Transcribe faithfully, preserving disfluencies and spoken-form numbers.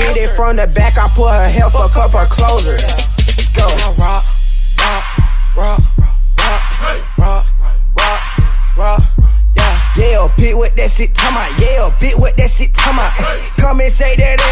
hit it from the back, I put her hair, fuck up her closer. Let's go. Rock, rock, rock, rock, rock, rock, rock, yeah. Yeah, bitch, what that shit talking about? Yeah, bitch, what that shit talking about? Come and say that